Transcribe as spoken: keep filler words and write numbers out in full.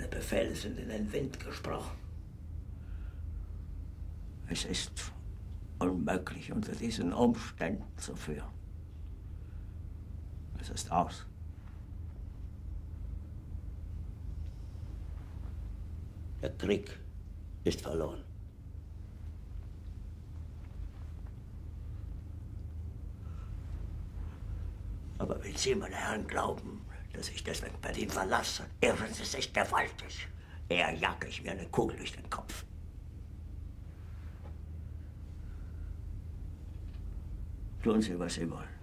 Befehle sind in den Wind gesprochen. Es ist unmöglich, unter diesen Umständen zu führen. Es ist aus. Der Krieg ist verloren. Aber wenn Sie, meine Herren, glauben, dass ich deswegen Berlin verlasse, irren Sie sich gewaltig. Eher jage ich mir eine Kugel durch den Kopf. Tun Sie, was Sie wollen.